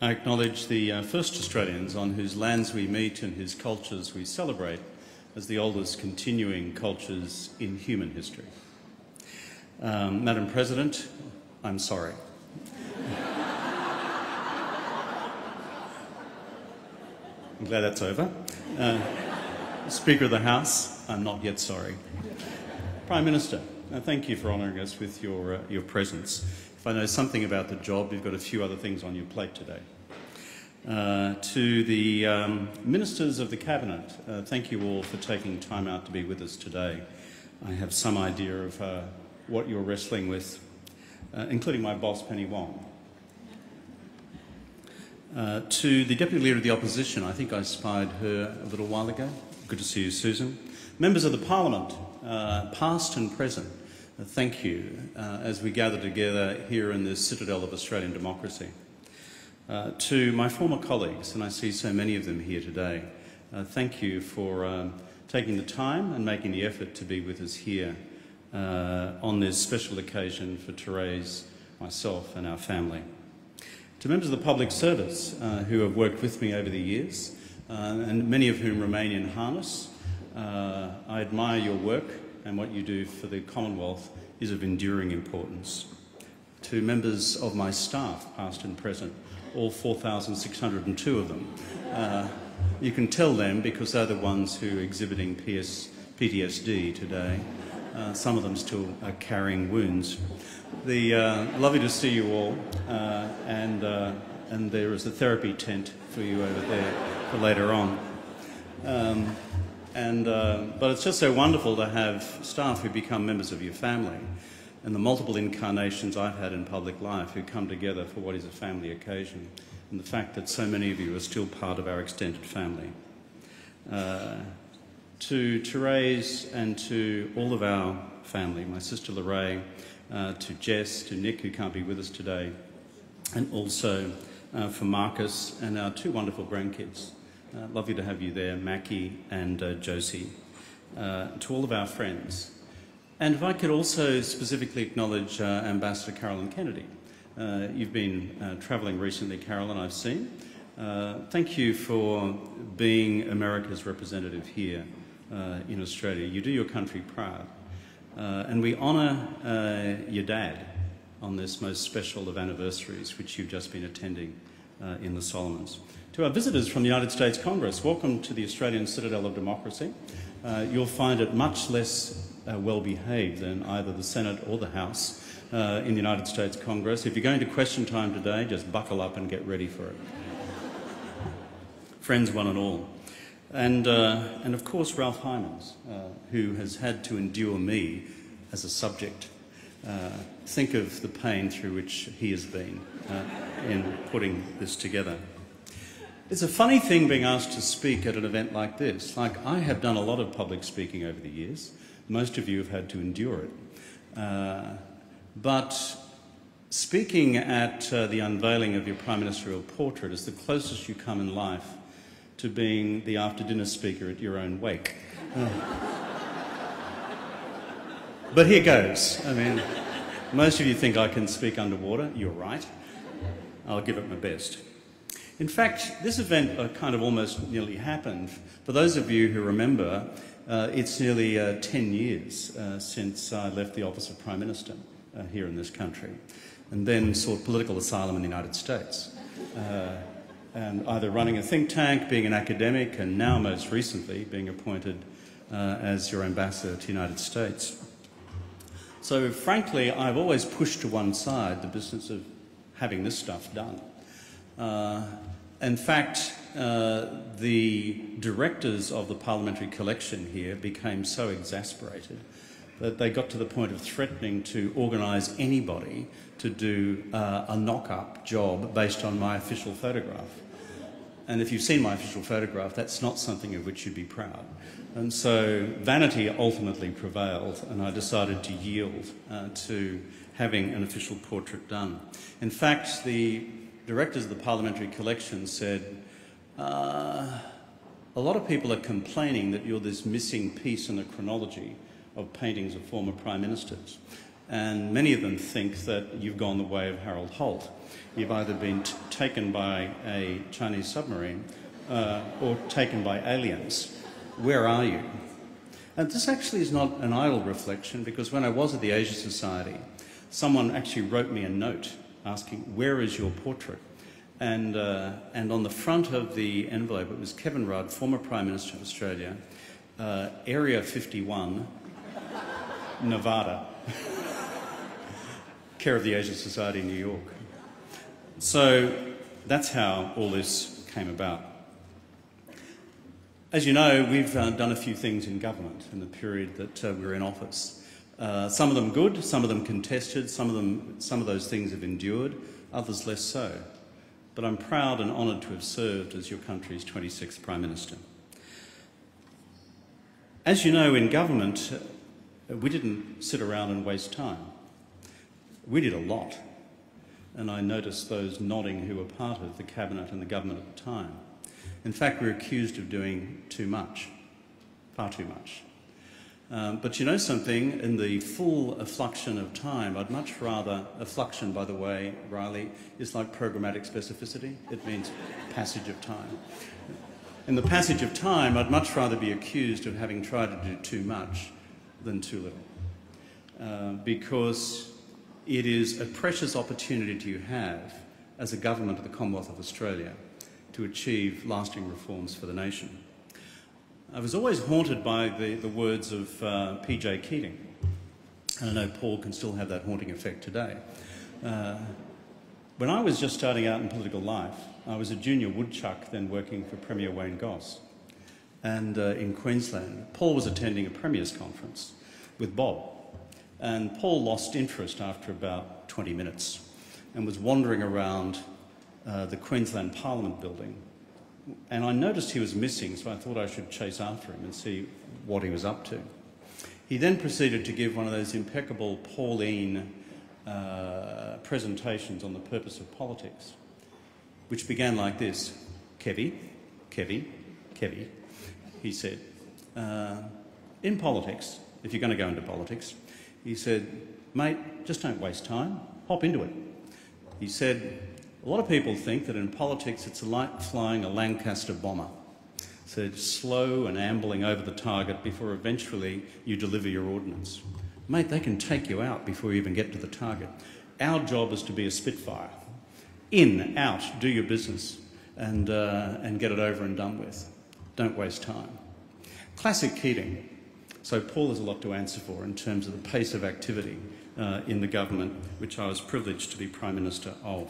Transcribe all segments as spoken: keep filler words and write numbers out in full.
I acknowledge the uh, first Australians on whose lands we meet and whose cultures we celebrate as the oldest continuing cultures in human history. Um, Madam President, I'm sorry. I'm glad that's over. Uh, Speaker of the House, I'm not yet sorry. Prime Minister, uh, thank you for honouring us with your, uh, your presence. If I know something about the job, you've got a few other things on your plate today. Uh, to the um, Ministers of the Cabinet, uh, thank you all for taking time out to be with us today. I have some idea of uh, what you're wrestling with, uh, including my boss, Penny Wong. Uh, to the Deputy Leader of the Opposition, I think I spied her a little while ago. Good to see you, Susan. Members of the Parliament, uh, past and present, uh, thank you uh, as we gather together here in this citadel of Australian democracy. Uh, to my former colleagues, and I see so many of them here today, uh, thank you for um, taking the time and making the effort to be with us here uh, on this special occasion for Therese, myself and our family. To members of the public service uh, who have worked with me over the years, uh, and many of whom remain in harness, uh, I admire your work, and what you do for the Commonwealth is of enduring importance. To members of my staff, past and present, all four thousand six hundred and two of them. Uh, you can tell them because they're the ones who are exhibiting P T S D today. Uh, some of them still are carrying wounds. The, uh, lovely to see you all, uh, and, uh, and there is a therapy tent for you over there for later on. Um, and, uh, but it's just so wonderful to have staff who become members of your family, and the multiple incarnations I've had in public life who come together for what is a family occasion, and the fact that so many of you are still part of our extended family. Uh, to Therese and to all of our family, my sister Lorraine, uh, to Jess, to Nick who can't be with us today, and also uh, for Marcus and our two wonderful grandkids. Uh, lovely to have you there, Mackie and uh, Josie. Uh, to all of our friends. And if I could also specifically acknowledge uh, Ambassador Carolyn Kennedy. Uh, you've been uh, travelling recently, Carolyn, I've seen. Uh, thank you for being America's representative here uh, in Australia. You do your country proud. Uh, and we honour uh, your dad on this most special of anniversaries, which you've just been attending uh, in the Solomons. To our visitors from the United States Congress, welcome to the Australian citadel of democracy. Uh, you'll find it much less uh, well-behaved than either the Senate or the House uh, in the United States Congress. If you're going to question time today, just buckle up and get ready for it. Friends one and all. And, uh, and of course Ralph Hymans, uh, who has had to endure me as a subject. Uh, think of the pain through which he has been uh, in putting this together. It's a funny thing being asked to speak at an event like this. Like, I have done a lot of public speaking over the years. Most of you have had to endure it. Uh, but speaking at uh, the unveiling of your Prime Ministerial portrait is the closest you come in life to being the after-dinner speaker at your own wake. Uh. But here goes. I mean, most of you think I can speak underwater. You're right. I'll give it my best. In fact, this event uh, kind of almost nearly happened. For those of you who remember, uh, it's nearly uh, ten years uh, since I left the office of Prime Minister uh, here in this country, and then sought political asylum in the United States. Uh, and either running a think tank, being an academic, and now most recently being appointed uh, as your ambassador to the United States. So frankly, I've always pushed to one side the business of having this stuff done. Uh, in fact, uh, the directors of the parliamentary collection here became so exasperated that they got to the point of threatening to organise anybody to do uh, a knock-up job based on my official photograph. And if you've seen my official photograph, that's not something of which you'd be proud. And so vanity ultimately prevailed, and I decided to yield uh, to having an official portrait done. In fact, the directors of the parliamentary collection said, uh, a lot of people are complaining that you're this missing piece in the chronology of paintings of former prime ministers. and many of them think that you've gone the way of Harold Holt. You've either been t taken by a Chinese submarine uh, or taken by aliens. Where are you? And this actually is not an idle reflection, because when I was at the Asia Society, someone actually wrote me a note asking, where is your portrait? And, uh, and on the front of the envelope, it was Kevin Rudd, former Prime Minister of Australia, uh, Area fifty-one, Nevada, care of the Asia Society in New York. So that's how all this came about. As you know, we've uh, done a few things in government in the period that uh, we were in office. Uh, some of them good, some of them contested, some of them, some of those things have endured, others less so. But I'm proud and honoured to have served as your country's twenty-sixth Prime Minister. As you know, in government, uh, we didn't sit around and waste time. We did a lot. And I noticed those nodding who were part of the cabinet and the government at the time. In fact, we were accused of doing too much, far too much. Um, but you know something, in the full effluxion of time, I'd much rather, effluxion, by the way, Riley, is like programmatic specificity. It means passage of time. In the passage of time, I'd much rather be accused of having tried to do too much than too little. Uh, because it is a precious opportunity you have as a government of the Commonwealth of Australia to achieve lasting reforms for the nation. I was always haunted by the, the words of uh, P J Keating, and I know Paul can still have that haunting effect today. Uh, when I was just starting out in political life, I was a junior woodchuck then working for Premier Wayne Goss. And uh, in Queensland, Paul was attending a Premier's conference with Bob. And Paul lost interest after about twenty minutes and was wandering around uh, the Queensland Parliament building. And I noticed he was missing, so I thought I should chase after him and see what he was up to. He then proceeded to give one of those impeccable Pauline uh, presentations on the purpose of politics, which began like this: Kevy, Kevy, Kevy, he said, uh, in politics, if you're going to go into politics, he said, mate, just don't waste time, hop into it. He said, a lot of people think that in politics it's like flying a Lancaster bomber. So it's slow and ambling over the target before eventually you deliver your ordnance. Mate, they can take you out before you even get to the target. Our job is to be a Spitfire. In, out, do your business and, uh, and get it over and done with. Don't waste time. Classic Keating. So Paul has a lot to answer for in terms of the pace of activity uh, in the government, which I was privileged to be Prime Minister of.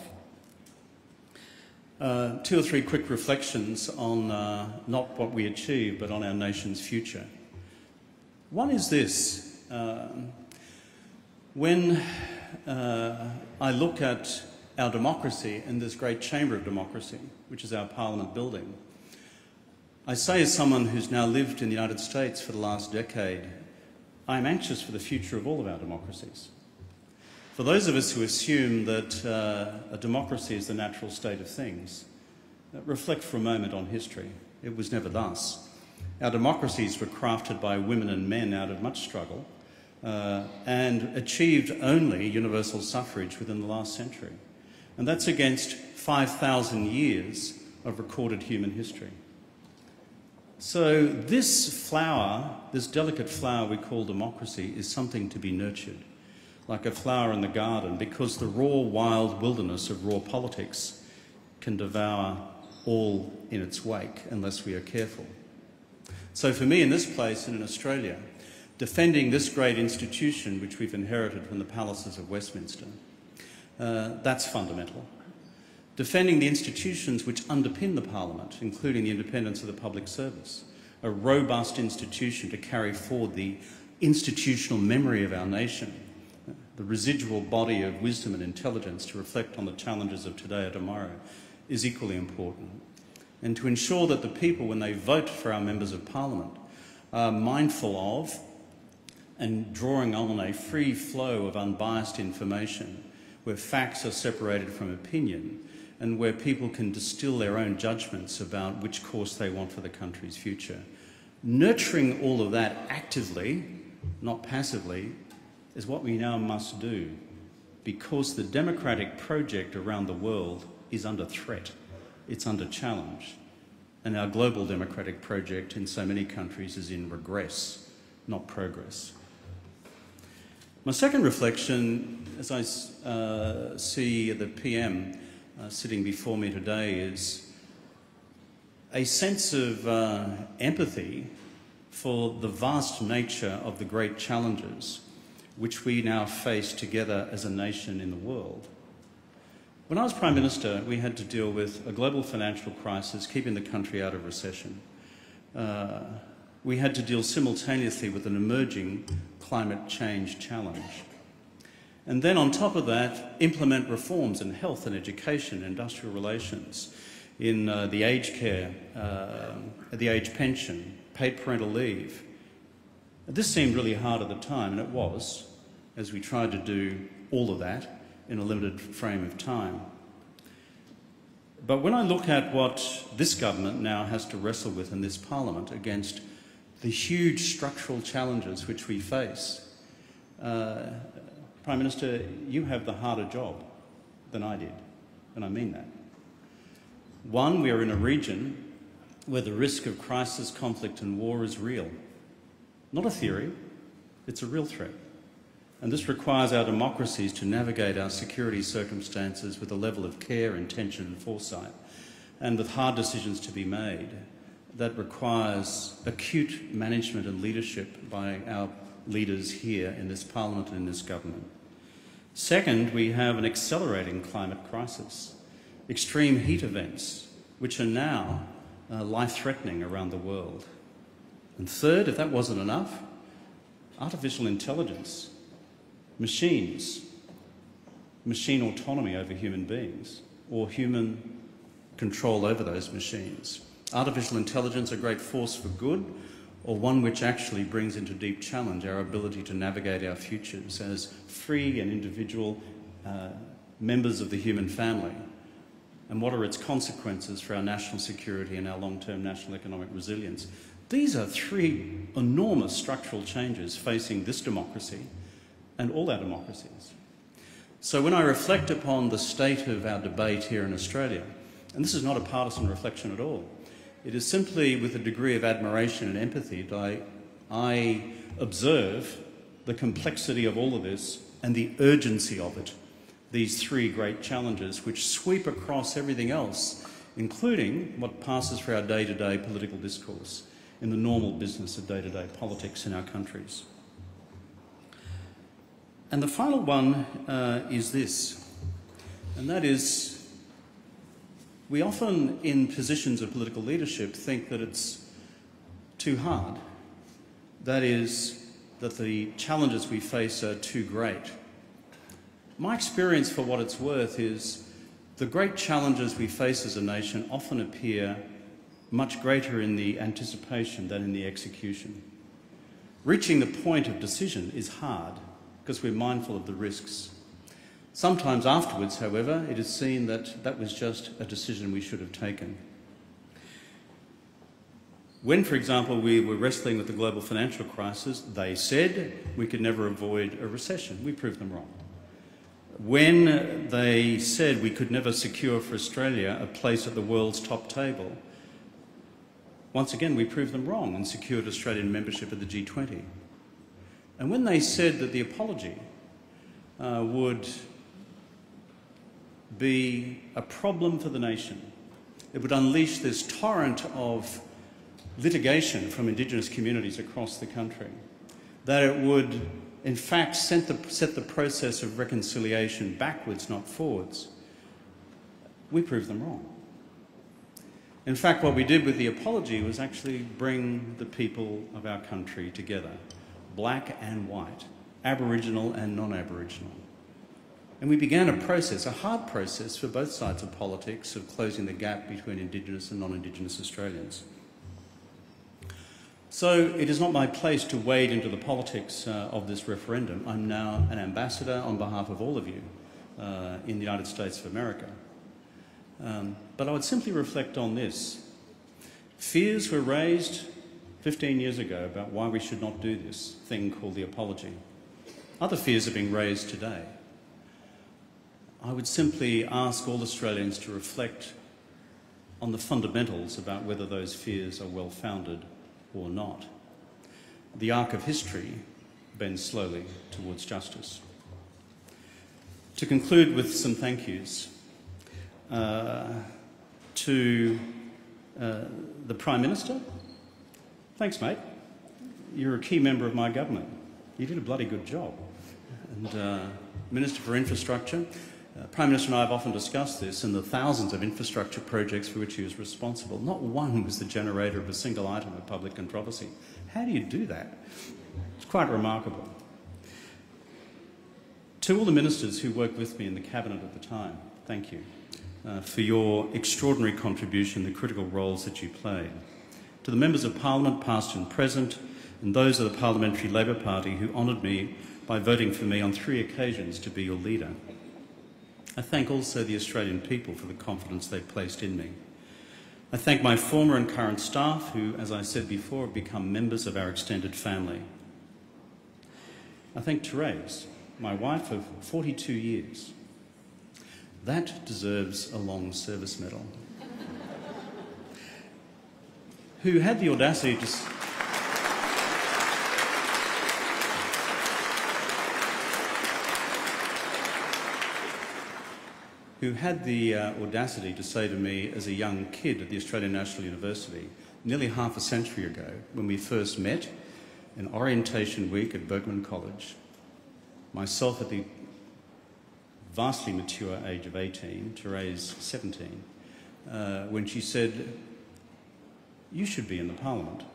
Uh, two or three quick reflections on uh, not what we achieve, but on our nation's future. One is this. Uh, when uh, I look at our democracy in this great chamber of democracy, which is our Parliament building, I say, as someone who's now lived in the United States for the last decade, I'm anxious for the future of all of our democracies. For those of us who assume that uh, a democracy is the natural state of things, reflect for a moment on history. It was never thus. Our democracies were crafted by women and men out of much struggle uh, and achieved only universal suffrage within the last century. And that's against five thousand years of recorded human history. So this flower, this delicate flower we call democracy, is something to be nurtured, like a flower in the garden, because the raw, wild wilderness of raw politics can devour all in its wake unless we are careful. So for me in this place and in Australia, defending this great institution which we've inherited from the palaces of Westminster, uh, that's fundamental. Defending the institutions which underpin the Parliament, including the independence of the public service, a robust institution to carry forward the institutional memory of our nation, the residual body of wisdom and intelligence to reflect on the challenges of today or tomorrow, is equally important. And to ensure that the people, when they vote for our members of Parliament, are mindful of and drawing on a free flow of unbiased information, where facts are separated from opinion, and where people can distill their own judgments about which course they want for the country's future. Nurturing all of that actively, not passively, is what we now must do, because the democratic project around the world is under threat, it's under challenge, and our global democratic project in so many countries is in regress, not progress. My second reflection, as I uh, see the P M uh, sitting before me today, is a sense of uh, empathy for the vast nature of the great challenges which we now face together as a nation in the world. When I was Prime Minister, we had to deal with a global financial crisis, keeping the country out of recession. Uh, we had to deal simultaneously with an emerging climate change challenge. And then on top of that, implement reforms in health and education, industrial relations, in uh, the aged care, uh, the age pension, paid parental leave. This seemed really hard at the time, and it was, as we tried to do all of that in a limited frame of time. But when I look at what this government now has to wrestle with in this parliament against the huge structural challenges which we face, uh, Prime Minister, you have the harder job than I did, and I mean that. One, we are in a region where the risk of crisis, conflict and war is real. Not a theory, it's a real threat. And this requires our democracies to navigate our security circumstances with a level of care, intention and foresight, and with hard decisions to be made. That requires acute management and leadership by our leaders here in this Parliament and in this government. Second, we have an accelerating climate crisis, extreme heat events, which are now uh, life-threatening around the world. And third, if that wasn't enough, artificial intelligence, machines, machine autonomy over human beings, or human control over those machines. Artificial intelligence, a great force for good, or one which actually brings into deep challenge our ability to navigate our futures as free and individual uh, members of the human family. And what are its consequences for our national security and our long-term national economic resilience? These are three enormous structural changes facing this democracy and all our democracies. So when I reflect upon the state of our debate here in Australia, and this is not a partisan reflection at all, it is simply with a degree of admiration and empathy that I, I observe the complexity of all of this and the urgency of it, these three great challenges which sweep across everything else, including what passes for our day-to-day political discourse in the normal business of day-to-day politics in our countries. And the final one uh, is this, and that is, we often in positions of political leadership think that it's too hard. That is, that the challenges we face are too great. My experience, for what it's worth, is the great challenges we face as a nation often appear much greater in the anticipation than in the execution. Reaching the point of decision is hard because we're mindful of the risks. Sometimes afterwards, however, it is seen that that was just a decision we should have taken. When, for example, we were wrestling with the global financial crisis, they said we could never avoid a recession. We proved them wrong. When they said we could never secure for Australia a place at the world's top table, once again, we proved them wrong and secured Australian membership of the G twenty. And when they said that the apology uh, would be a problem for the nation, it would unleash this torrent of litigation from Indigenous communities across the country, that it would, in fact, set the, set the process of reconciliation backwards, not forwards, we proved them wrong. In fact, what we did with the apology was actually bring the people of our country together, black and white, Aboriginal and non-Aboriginal. And we began a process, a hard process for both sides of politics, of closing the gap between Indigenous and non-Indigenous Australians. So it is not my place to wade into the politics uh, of this referendum. I'm now an ambassador on behalf of all of you uh, in the United States of America. Um, but I would simply reflect on this. Fears were raised fifteen years ago about why we should not do this thing called the apology. Other fears are being raised today. I would simply ask all Australians to reflect on the fundamentals about whether those fears are well-founded or not. The arc of history bends slowly towards justice. To conclude with some thank yous, uh, to uh, the Prime Minister, thanks mate, you're a key member of my government. You did a bloody good job. And uh, Minister for Infrastructure, uh, Prime Minister and I have often discussed this, and the thousands of infrastructure projects for which he was responsible, not one was the generator of a single item of public controversy. How do you do that? It's quite remarkable. To all the ministers who worked with me in the Cabinet at the time, thank you uh, for your extraordinary contribution, the critical roles that you played. To the members of Parliament, past and present, and those of the Parliamentary Labor Party who honoured me by voting for me on three occasions to be your leader. I thank also the Australian people for the confidence they placed in me. I thank my former and current staff who, as I said before, have become members of our extended family. I thank Therese, my wife of forty-two years. That deserves a long service medal. Who had the audacity to... who had the uh, audacity to say to me as a young kid at the Australian National University, nearly half a century ago, when we first met in orientation week at Bergman College, myself at the vastly mature age of eighteen, Therese seventeen, uh, when she said, "You should be in the Parliament."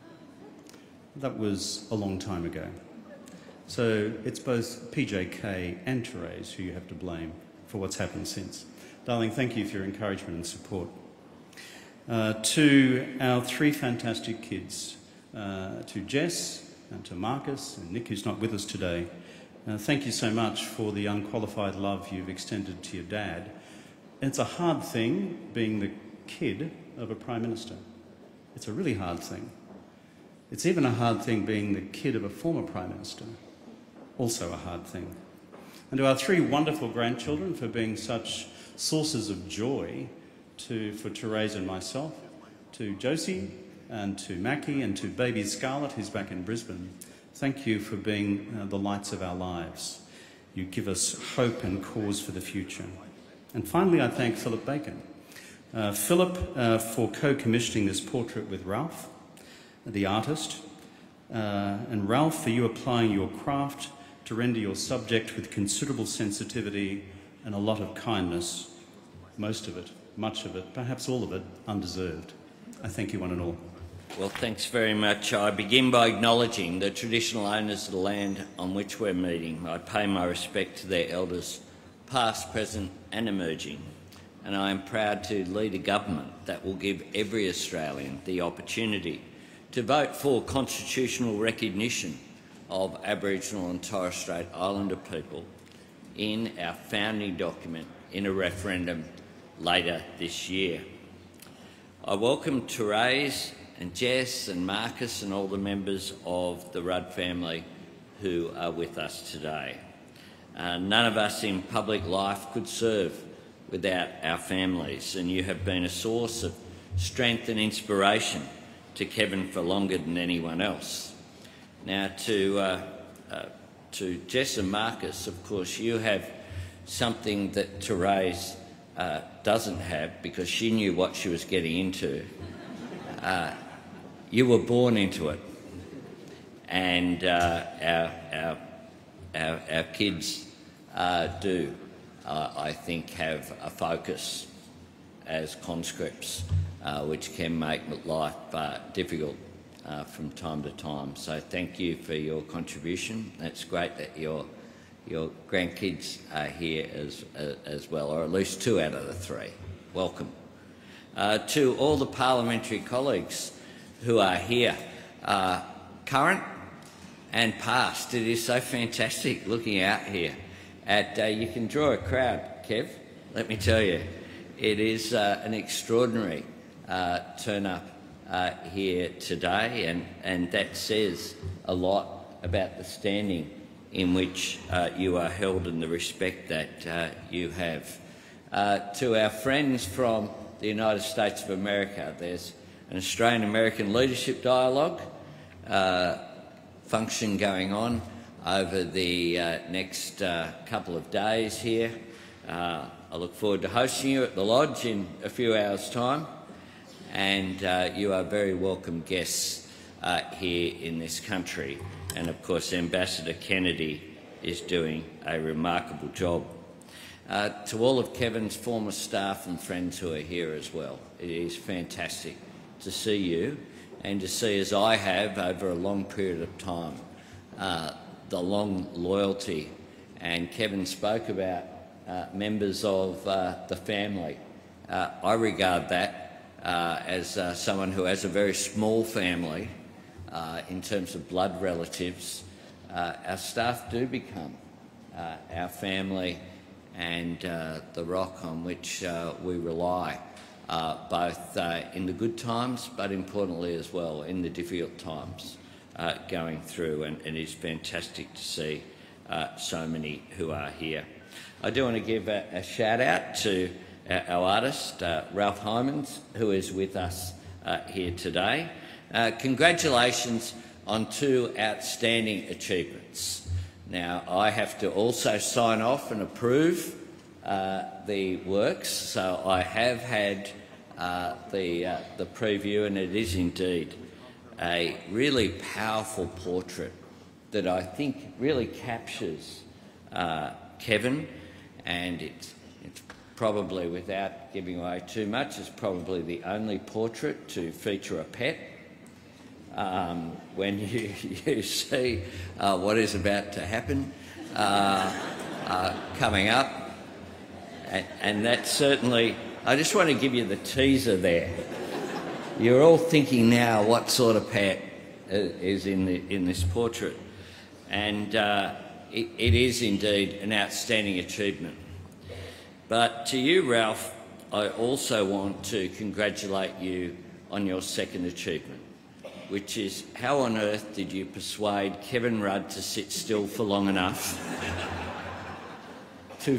That was a long time ago. So it's both P J K and Therese who you have to blame for what's happened since. Darling, thank you for your encouragement and support. Uh, to our three fantastic kids, uh, to Jess, and to Marcus, and Nick, who's not with us today, uh, thank you so much for the unqualified love you've extended to your dad. It's a hard thing being the kid of a Prime Minister. It's a really hard thing. It's even a hard thing being the kid of a former Prime Minister. Also a hard thing. And to our three wonderful grandchildren for being such sources of joy to, for Therese and myself, to Josie and to Mackie and to baby Scarlett, who's back in Brisbane, thank you for being uh, the lights of our lives. You give us hope and cause for the future. And finally, I thank Philip Bacon. Uh, Philip uh, for co-commissioning this portrait with Ralph, the artist, uh, and Ralph for you applying your craft to render your subject with considerable sensitivity and a lot of kindness, most of it, much of it, perhaps all of it, undeserved. I thank you one and all. Well, thanks very much. I begin by acknowledging the traditional owners of the land on which we're meeting. I pay my respect to their elders, past, present and emerging, and I am proud to lead a government that will give every Australian the opportunity to vote for constitutional recognition of Aboriginal and Torres Strait Islander people in our founding document in a referendum later this year. I welcome Therese and Jess and Marcus and all the members of the Rudd family who are with us today. Uh, none of us in public life could serve without our families, and you have been a source of strength and inspiration to Kevin for longer than anyone else. Now, to, uh, uh, to Jess and Marcus, of course, you have something that Therese uh, doesn't have because she knew what she was getting into. Uh, you were born into it. And uh, our, our, our, our kids uh, do, uh, I think, have a focus as conscripts, uh, which can make life uh, difficult Uh, from time to time. So thank you for your contribution. It's great that your your grandkids are here as uh, as well, or at least two out of the three. Welcome. Uh, to all the parliamentary colleagues who are here, uh, current and past, it is so fantastic looking out here. At uh, you can draw a crowd, Kev. Let me tell you, it is uh, an extraordinary uh, turn up Uh, here today, and, and that says a lot about the standing in which uh, you are held and the respect that uh, you have. Uh, to our friends from the United States of America, there's an Australian-American leadership dialogue uh, function going on over the uh, next uh, couple of days here. Uh, I look forward to hosting you at the Lodge in a few hours' time, and uh, you are very welcome guests uh, here in this country. And of course, Ambassador Kennedy is doing a remarkable job. Uh, to all of Kevin's former staff and friends who are here as well, it is fantastic to see you and to see, as I have over a long period of time, uh, the long loyalty. And Kevin spoke about uh, members of uh, the family. Uh, I regard that uh, as uh, someone who has a very small family uh, in terms of blood relatives. Uh, our staff do become uh, our family and uh, the rock on which uh, we rely, uh, both uh, in the good times, but importantly as well in the difficult times uh, going through, and, and it's fantastic to see uh, so many who are here. I do want to give a, a shout out to our, our artist, uh, Ralph Hymans, who is with us uh, here today. Uh, congratulations on two outstanding achievements. Now, I have to also sign off and approve uh, the works, so I have had uh, the, uh, the preview, and it is indeed a really powerful portrait that I think really captures uh, Kevin, and it's, it's probably, without giving away too much, it's probably the only portrait to feature a pet. Um, when you, you see uh, what is about to happen uh, uh, coming up. And, and that's certainly, I just want to give you the teaser there. You're all thinking now what sort of pet is in, the, in this portrait. And uh, it, it is indeed an outstanding achievement. But to you, Ralph, I also want to congratulate you on your second achievement, which is, how on earth did you persuade Kevin Rudd to sit still for long enough to,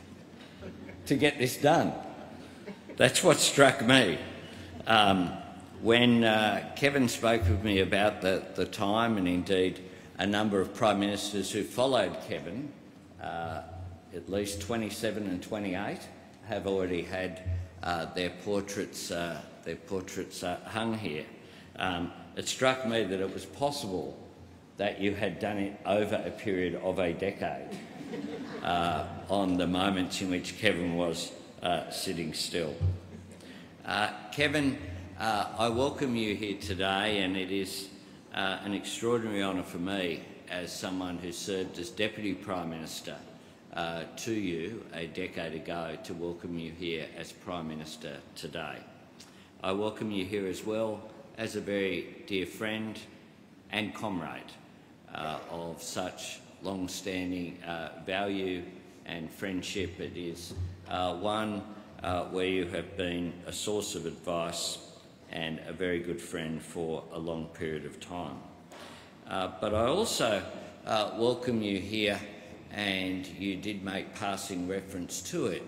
to get this done? That's what struck me. Um, when uh, Kevin spoke with me about the, the time, and indeed a number of Prime Ministers who followed Kevin, uh, at least twenty-seven and twenty-eight, have already had uh, their portraits, uh, their portraits uh, hung here. Um, It struck me that it was possible that you had done it over a period of a decade uh, on the moments in which Kevin was uh, sitting still. Uh, Kevin, uh, I welcome you here today, and it is uh, an extraordinary honour for me, as someone who served as Deputy Prime Minister uh, to you a decade ago, to welcome you here as Prime Minister today. I welcome you here as well as a very dear friend and comrade uh, of such long-standing uh, value and friendship. It is uh, one uh, where you have been a source of advice and a very good friend for a long period of time. Uh, but I also uh, welcome you here, and you did make passing reference to it,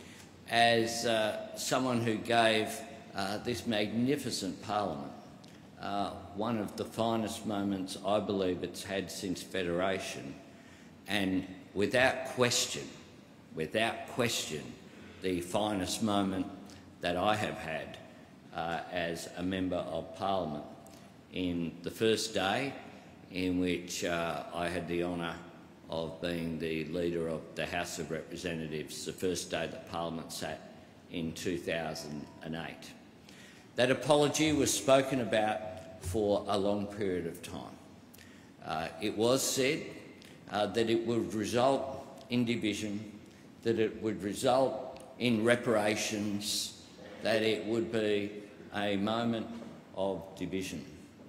as uh, someone who gave uh, this magnificent parliament Uh, one of the finest moments I believe it's had since Federation, and without question, without question, the finest moment that I have had uh, as a Member of Parliament, in the first day in which uh, I had the honour of being the Leader of the House of Representatives, the first day that Parliament sat in two thousand eight. That apology was spoken about for a long period of time. Uh, it was said uh, that it would result in division, that it would result in reparations, that it would be a moment of division.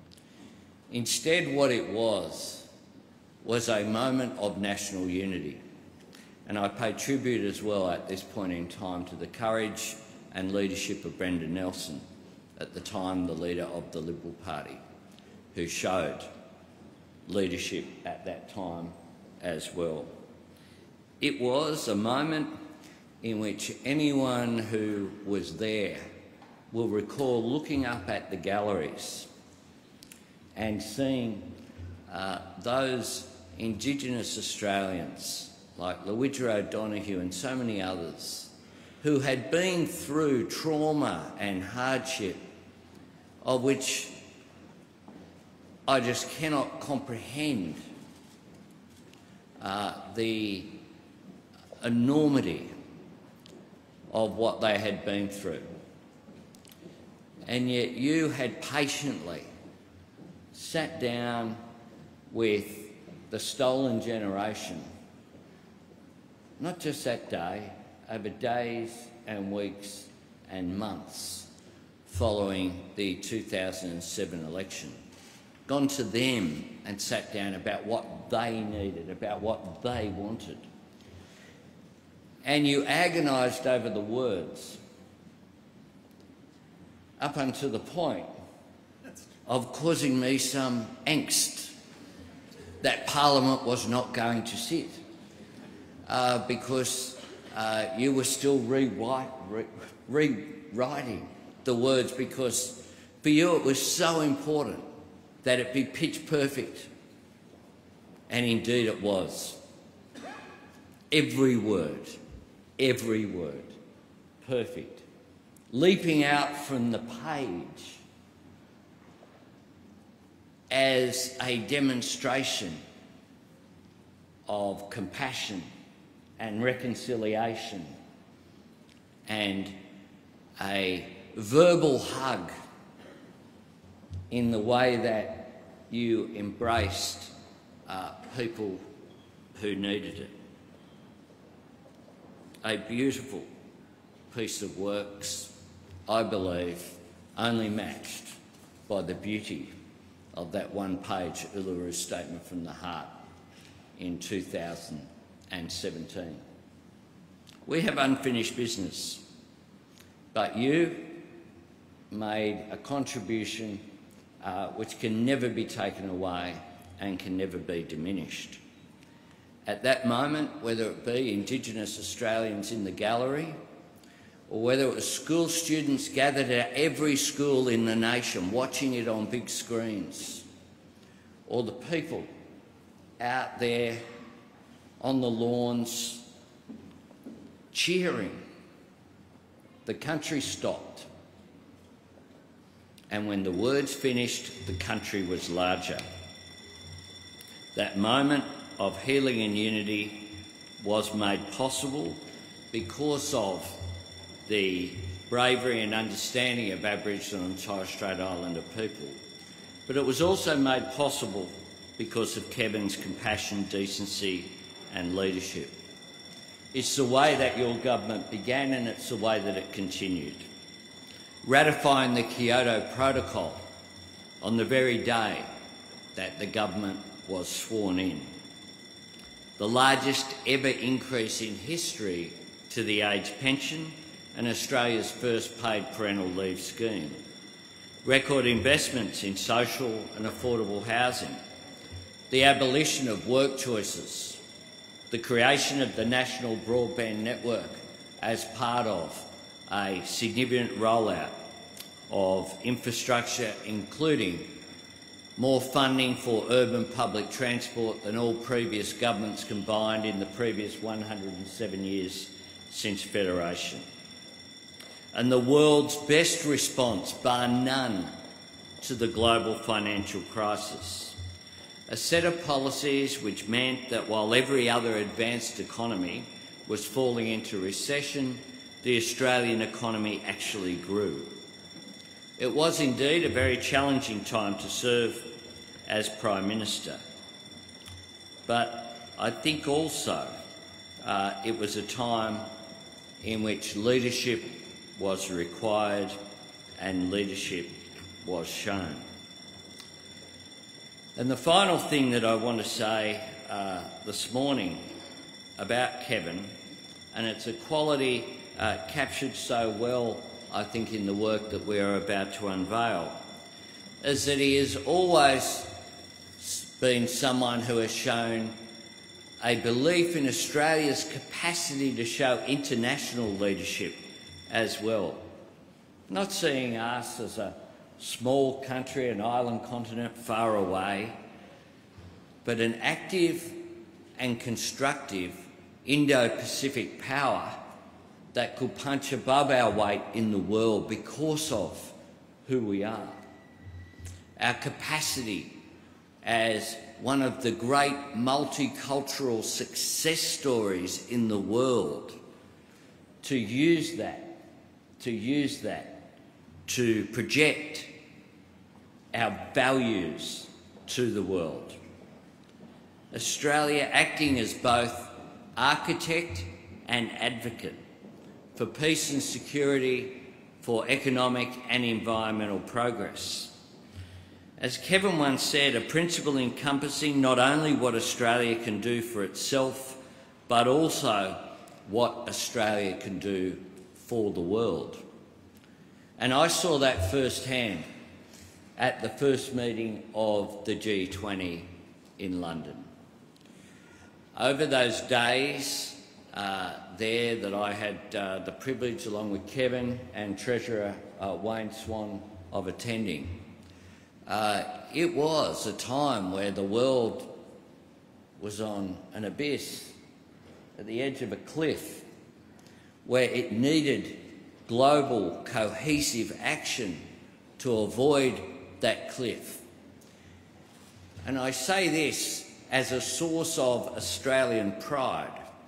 Instead, what it was, was a moment of national unity. And I pay tribute as well at this point in time to the courage and leadership of Brendan Nelson, at the time the leader of the Liberal Party, who showed leadership at that time as well. It was a moment in which anyone who was there will recall looking up at the galleries and seeing uh, those Indigenous Australians like Lewidra O'Donoghue and so many others who had been through trauma and hardship of which I just cannot comprehend uh, the enormity of what they had been through. And yet you had patiently sat down with the stolen generation, not just that day, over days and weeks and months following the two thousand seven election, gone to them and sat down about what they needed, about what they wanted. And you agonised over the words up until the point of causing me some angst that Parliament was not going to sit uh, because uh, you were still rewrite, re rewriting the words, because for you it was so important that it be pitch perfect. And indeed it was. Every word, every word, perfect. Leaping out from the page as a demonstration of compassion and reconciliation and a verbal hug in the way that you embraced uh, people who needed it. A beautiful piece of works, I believe, only matched by the beauty of that one-page Uluru Statement from the Heart in two thousand seventeen. We have unfinished business, but you made a contribution uh, which can never be taken away and can never be diminished. At that moment, whether it be Indigenous Australians in the gallery or whether it was school students gathered at every school in the nation watching it on big screens, or the people out there on the lawns cheering, the country stopped. And when the words finished, the country was larger. That moment of healing and unity was made possible because of the bravery and understanding of Aboriginal and Torres Strait Islander people. But it was also made possible because of Kevin's compassion, decency and leadership. It's the way that your government began and it's the way that it continued. Ratifying the Kyoto Protocol on the very day that the government was sworn in. The largest ever increase in history to the age pension and Australia's first paid parental leave scheme. Record investments in social and affordable housing. The abolition of work choices. The creation of the National Broadband Network as part of a significant rollout of infrastructure, including more funding for urban public transport than all previous governments combined in the previous one hundred and seven years since Federation. And the world's best response, bar none, to the global financial crisis. A set of policies which meant that while every other advanced economy was falling into recession, the Australian economy actually grew. It was indeed a very challenging time to serve as Prime Minister, but I think also uh, it was a time in which leadership was required and leadership was shown. And the final thing that I want to say uh, this morning about Kevin, and it's a quality uh, captured so well, I think, in the work that we are about to unveil, is that he has always been someone who has shown a belief in Australia's capacity to show international leadership as well. Not seeing us as a small country, an island continent far away, but an active and constructive Indo-Pacific power that could punch above our weight in the world because of who we are. Our capacity as one of the great multicultural success stories in the world to use that, to use that to project our values to the world. Australia acting as both architect and advocate for peace and security, for economic and environmental progress. As Kevin once said, a principle encompassing not only what Australia can do for itself, but also what Australia can do for the world. And I saw that firsthand at the first meeting of the G twenty in London. Over those days uh, there that I had uh, the privilege, along with Kevin and Treasurer uh, Wayne Swan, of attending, uh, it was a time where the world was on an abyss, at the edge of a cliff, where it needed global cohesive action to avoid that cliff. And I say this as a source of Australian pride.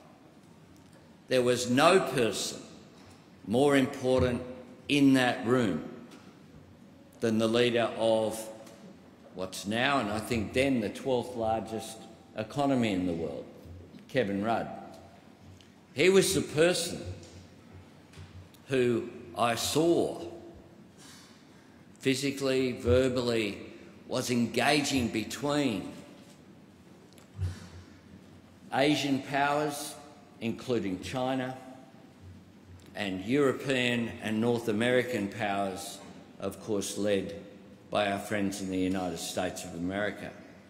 There was no person more important in that room than the leader of what's now, and I think then, the twelfth largest economy in the world, Kevin Rudd. He was the person who I saw physically, verbally, was engaging between Asian powers, including China, and European and North American powers, of course led by our friends in the United States of America.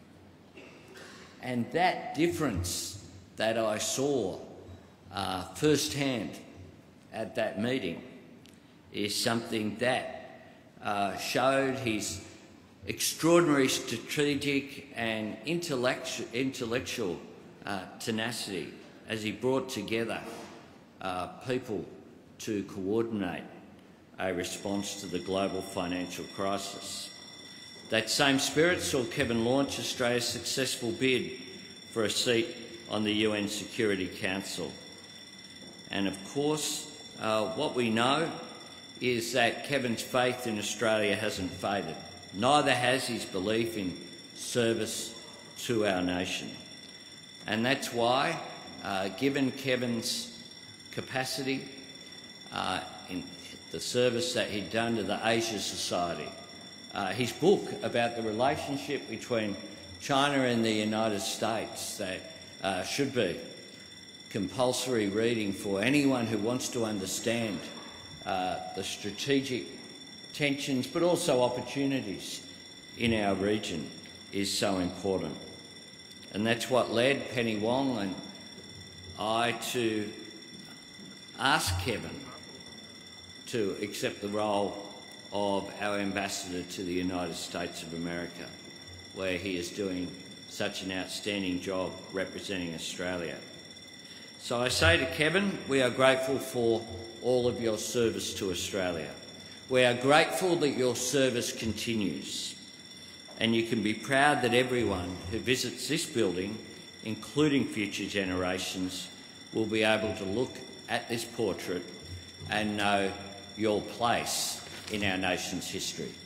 And that difference that I saw uh, firsthand at that meeting is something that uh, showed his extraordinary strategic and intellectual, intellectual uh, tenacity as he brought together uh, people to coordinate a response to the global financial crisis. That same spirit saw Kevin launch Australia's successful bid for a seat on the U N Security Council. And of course, uh, what we know is that Kevin's faith in Australia hasn't faded. Neither has his belief in service to our nation. And that's why, uh, given Kevin's capacity uh, in the service that he'd done to the Asia Society, uh, his book about the relationship between China and the United States that uh, should be compulsory reading for anyone who wants to understand uh, the strategic tensions but also opportunities in our region, is so important. And that's what led Penny Wong and I to ask Kevin to accept the role of our ambassador to the United States of America, where he is doing such an outstanding job representing Australia. So I say to Kevin, we are grateful for all of your service to Australia. We are grateful that your service continues, and you can be proud that everyone who visits this building, including future generations, will be able to look at this portrait and know your place in our nation's history.